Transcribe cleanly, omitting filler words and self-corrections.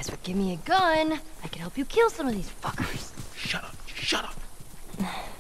guess would give me a gun, I could help you kill some of these fuckers. Shut up.